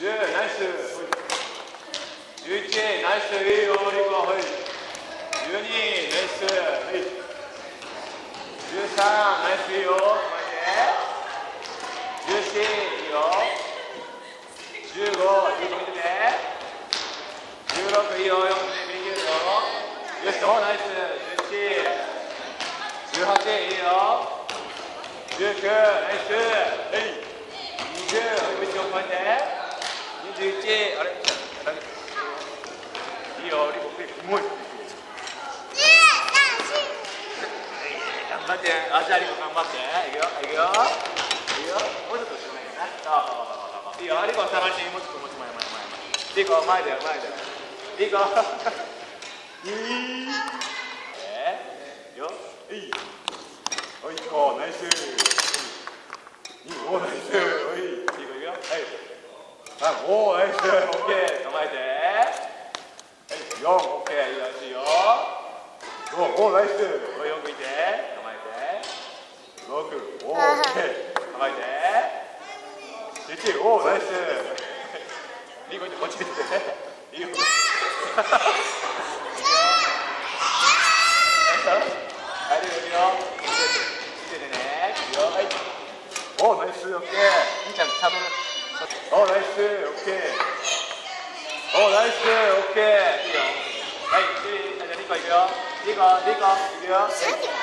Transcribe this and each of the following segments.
10、ナイス。11、ナイス。いいよ、リコ。はい。12、ナイス。はい。13、ナイス。いいよ。14、いいよ。15、見てて。16、いいよ。4分で右よ。よし、お、ナイス。17、18、いいよ。19、ナイス。はい。20、見ておいて。21、あれいいよ、リコ、もう頑張って、あ、じゃあリコ頑張って。いくよ、いくよ。いいよ、もうちょっと後ろね。いいよ、リコ探しにもうちょっと前。リコ、前だよ。リコ。よ、いい。おい、リコ、ナイス。いい、お、ナイス。おい、リコ、いくよ。はい。おお、ナイス。オッケー、構えて。4、オッケー、いいよ。5、ナイス。4見て、構えて。6、オッケー、構えて。7、おお、ナイス。リコ、こっち見て。いいよ。はい、いくよ。見てね。いくよ。はい。おナイス、オッケー。いいちゃん、ちゃんと。おナイス、オッケー。おナイス、オッケー。いいよ。はい、じゃあリコいくよ。リコ、いくよ。はい、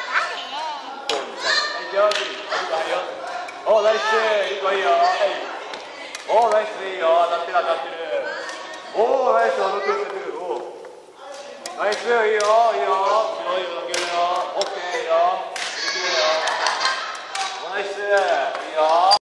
いくよ。おナイス、リコいいよ。はい。おナイス、いいよ。当たってる。おナイス、当たってる。おナイス、いいよ。いいよ。広いよ、オッケー、いいよ。おナイス、いいよ。